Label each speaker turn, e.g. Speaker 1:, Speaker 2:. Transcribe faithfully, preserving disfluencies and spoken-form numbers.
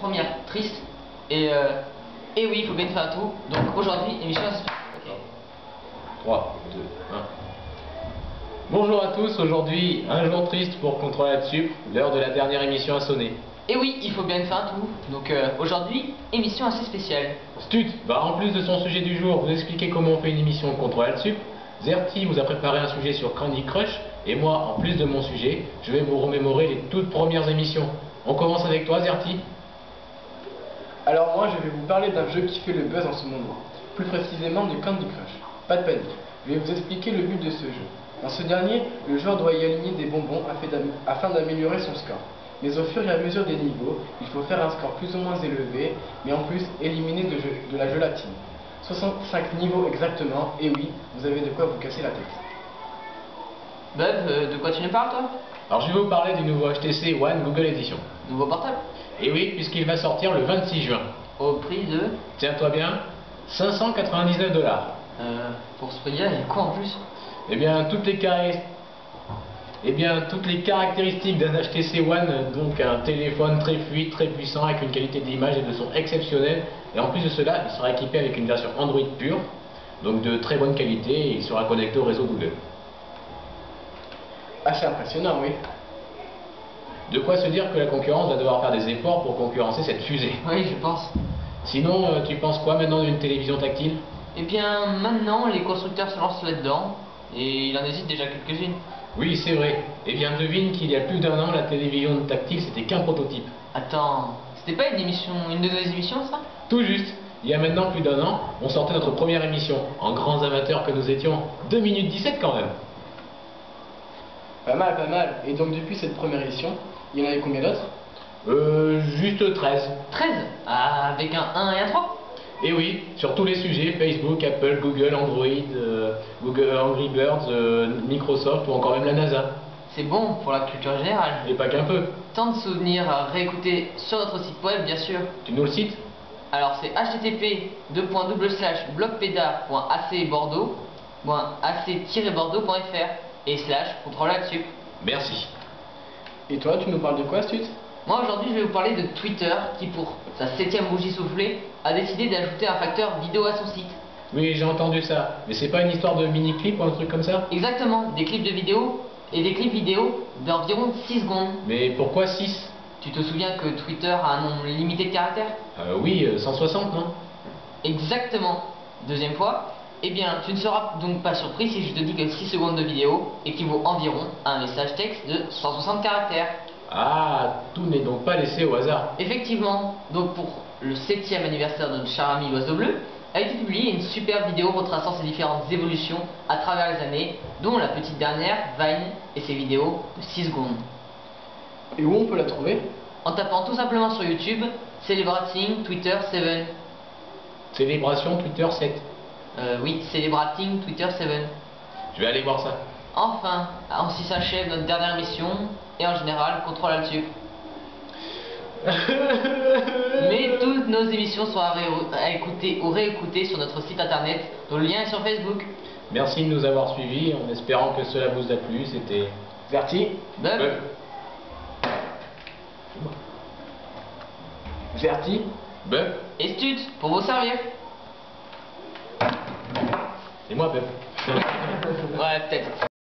Speaker 1: première triste. Et, euh, et oui, il faut bien faire un tout. Donc aujourd'hui, émission. Okay.
Speaker 2: trois, deux, un. Bonjour à tous, aujourd'hui, un jour triste pour Contrôle là-dessus, l'heure de la dernière émission a sonné.
Speaker 1: Et oui, il faut bien faire un tout. Donc euh, aujourd'hui, émission assez spéciale.
Speaker 2: Stut va en plus de son sujet du jour vous expliquer comment on fait une émission de Contrôle là-dessus. Zerti vous a préparé un sujet sur Candy Crush. Et moi, en plus de mon sujet, je vais vous remémorer les toutes premières émissions. On commence avec toi, Zerti.
Speaker 3: Alors moi, je vais vous parler d'un jeu qui fait le buzz en ce moment. Plus précisément de Candy Crush. Pas de panique, je vais vous expliquer le but de ce jeu. Dans ce dernier, le joueur doit y aligner des bonbons afin d'améliorer son score. Mais au fur et à mesure des niveaux, il faut faire un score plus ou moins élevé, mais en plus éliminer de, jeu, de la gélatine. soixante-cinq niveaux exactement, et oui, vous avez de quoi vous casser la tête.
Speaker 1: Bub, euh, de quoi tu nous parles toi?
Speaker 2: Alors je vais vous parler du nouveau H T C One Google Edition.
Speaker 1: Nouveau portable?
Speaker 2: Et oui, puisqu'il va sortir le vingt-six juin.
Speaker 1: Au prix de...
Speaker 2: Tiens-toi bien, cinq cent quatre-vingt-dix-neuf dollars.
Speaker 1: Euh, pour ce prix-là, il y a quoi en plus?
Speaker 2: Eh bien, toutes les caractéristiques... Eh bien, toutes les caractéristiques d'un H T C One, donc un téléphone très fluide, très puissant, avec une qualité d'image et de son exceptionnelle. Et en plus de cela, il sera équipé avec une version Android pure, donc de très bonne qualité, et il sera connecté au réseau Google.
Speaker 3: Assez impressionnant, oui.
Speaker 2: De quoi se dire que la concurrence va devoir faire des efforts pour concurrencer cette fusée.
Speaker 1: Oui, je pense.
Speaker 2: Sinon, euh, tu penses quoi maintenant d'une télévision tactile?
Speaker 1: Eh bien, maintenant, les constructeurs se lancent là-dedans, et il en existe déjà quelques-unes.
Speaker 2: Oui, c'est vrai. Eh bien, devine qu'il y a plus d'un an, la télévision tactile, c'était qu'un prototype.
Speaker 1: Attends, c'était pas une émission, une de nos émissions, ça?
Speaker 2: Tout juste. Il y a maintenant plus d'un an, on sortait notre première émission. En grands amateurs que nous étions, deux minutes dix-sept quand même.
Speaker 3: Pas mal, pas mal. Et donc depuis cette première édition, il y en avait combien d'autres?
Speaker 2: Euh, juste treize.
Speaker 1: treize? Ah, avec un un et un trois?
Speaker 2: Et oui, sur tous les sujets, Facebook, Apple, Google, Android, euh, Google Angry Birds, euh, Microsoft ou encore même la NASA.
Speaker 1: C'est bon pour la culture générale.
Speaker 2: Et pas qu'un peu.
Speaker 1: Tant de souvenirs à réécouter sur notre site web, bien sûr.
Speaker 2: Tu nous le cites?
Speaker 1: Alors c'est h t t p deux points double slash blogpeda point a c bordeaux point a c tiret bordeaux point f r et slash contrôle là-dessus.
Speaker 2: Merci.
Speaker 3: Et toi, tu nous parles de quoi, Stut?
Speaker 1: Moi aujourd'hui je vais vous parler de Twitter qui pour sa septième bougie soufflée a décidé d'ajouter un facteur vidéo à son site.
Speaker 2: Oui, j'ai entendu ça. Mais c'est pas une histoire de mini-clip ou un truc comme ça?
Speaker 1: Exactement, des clips de vidéo et des clips vidéo d'environ six secondes.
Speaker 2: Mais pourquoi six?
Speaker 1: Tu te souviens que Twitter a un nombre limité de caractères?
Speaker 2: euh, Oui, euh, cent soixante, non?
Speaker 1: Exactement. Deuxième fois, eh bien tu ne seras donc pas surpris si je te dis que six secondes de vidéo équivaut environ à un message texte de cent soixante caractères.
Speaker 2: Ah, tout n'est donc pas laissé au hasard.
Speaker 1: Effectivement, donc pour le septième anniversaire de notre cher ami l'oiseau bleu, a été publiée une super vidéo retraçant ses différentes évolutions à travers les années, dont la petite dernière, Vine, et ses vidéos de six secondes.
Speaker 3: Et où on peut la trouver?
Speaker 1: En tapant tout simplement sur YouTube, Celebrating Twitter sept.
Speaker 2: Célébration Twitter sept.
Speaker 1: Euh, oui, Celebrating Twitter sept.
Speaker 2: Je vais aller voir ça.
Speaker 1: Enfin, ainsi s'achève notre dernière émission, et en général, contrôle là-dessus. Mais toutes nos émissions sont à, à écouter ou réécouter sur notre site internet, dont le lien est sur Facebook.
Speaker 2: Merci de nous avoir suivis, en espérant que cela vous a plu. C'était
Speaker 3: Zerti?
Speaker 1: Bub.
Speaker 2: Bub.
Speaker 3: Zerti?
Speaker 2: Bub.
Speaker 1: Et Stut, pour vous servir.
Speaker 2: Et moi, Bub.
Speaker 1: Ouais, peut-être.